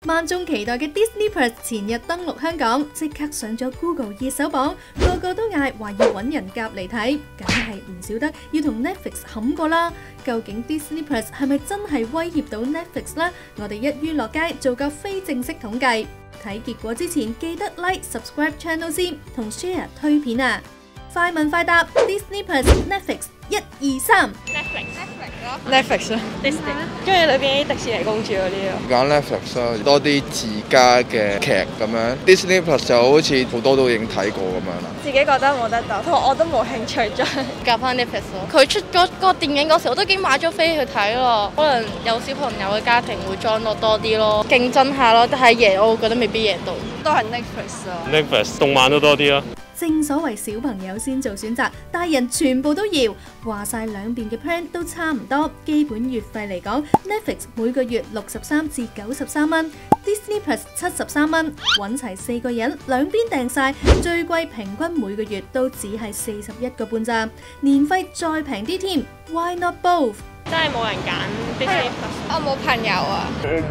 萬眾期待嘅 Disney Plus 前日登陸香港，即刻上咗 Google 熱搜榜，個個都嗌話要揾人夾嚟睇，梗係唔少得要同 Netflix 冚過啦。究竟 Disney Plus 係咪真係威脅到 Netflix 呢？我哋一於落街做個非正式統計。睇結果之前記得 like、subscribe channel 先，同 share 推片啊！快問快答 ，Disney Plus、Netflix 1、2、3。 Netflix 咯 ，Disney， 中意裏邊啲迪士尼公主嗰啲咯。 揀 Netflix 咯，多啲自家嘅劇咁樣。Disney Plus 就好似好多都已經睇過咁樣啦。 自己覺得冇得鬥，同我都冇興趣再夾翻 Netflix 咯。佢出嗰個電影嗰時，我都已經買咗飛去睇咯。可能有小朋友嘅家庭會裝落多啲咯，競爭下咯。但係贏，我覺得未必贏到。都係 Netflix 啊。 Netflix 動漫都多啲咯。 正所謂小朋友先做選擇，大人全部都要。話晒兩邊嘅 plan 都差唔多，基本月費嚟講 ，Netflix 每個月63至93蚊 ，Disney Plus 73蚊，揾齊4個人，兩邊訂晒，最貴平均每個月都只係41個半咋，年費再平啲添 ，Why not both？ 真係冇人揀 Disney Plus， 我冇朋友啊。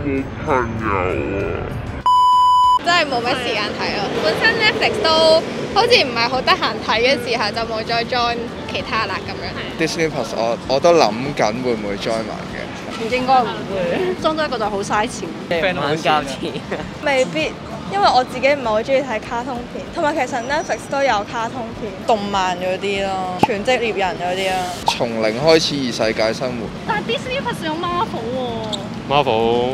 真係冇乜時間睇咯，本身 Netflix 都好似唔係好得閒睇嘅時候，就冇再 join 其他啦咁樣。 Disney Plus 我都諗緊會唔會 join 埋嘅。 應該唔會，裝多一個就好嘥錢， 玩交錢。 未必，因為我自己唔係好中意睇卡通片，同埋其實 Netflix 都有卡通片、動漫嗰啲咯，全職獵人嗰啲咯。 從零開始異世界生活。 但係 Disney Plus 有 Marvel 喎。 Marvel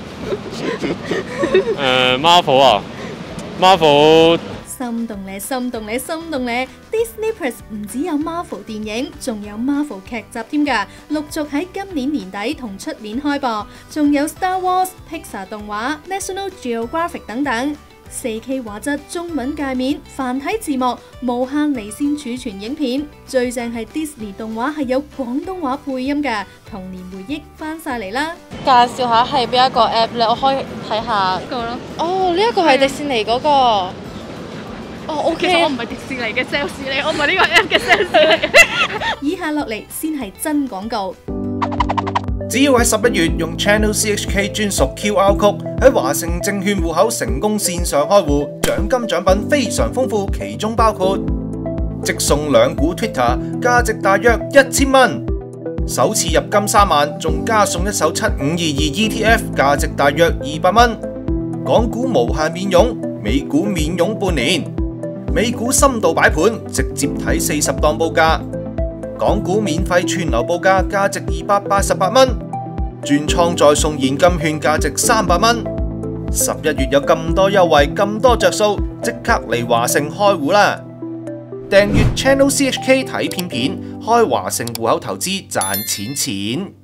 Marvel 啊 ，Marvel 心動咧，心動咧，心動咧 ！Disney Plus 唔只有 Marvel 電影，仲有 Marvel 劇集添㗎，陸續喺今年年底同出年開播，仲有 Star Wars、Pixar 動畫、National Geographic 等等。4K 畫質、中文界面、繁體字幕、無限離線儲存影片，最正係 Disney 動畫係有廣東話配音㗎，童年回憶翻晒嚟啦！ 介紹下係邊一個 app 咧？我可以睇下。 個咯。 哦，呢一個係迪士尼嗰個。哦，OK。 其實我唔係迪士尼嘅 sales 嚟，我唔係呢個 app 嘅 sales 嚟。 以下落嚟先係真廣告。 只要喺11月用 Channel CHK 專屬 QR Code 喺華盛證券戶口成功線上開戶，獎金獎品非常豐富，其中包括即送2股 Twitter， 價值大約1000蚊；首次入金3萬，仲加送一手7522 ETF， 價值大約200蚊；港股無限免佣，美股免佣半年；美股深度擺盤，直接睇40檔報價。港股免費串流報價，價值288蚊；轉倉再送現金券，價值300蚊。11月有咁多優惠，咁多着數，即刻嚟華盛開戶啦！訂閱 Channel CHK 睇片片，開華盛戶口投資賺錢錢。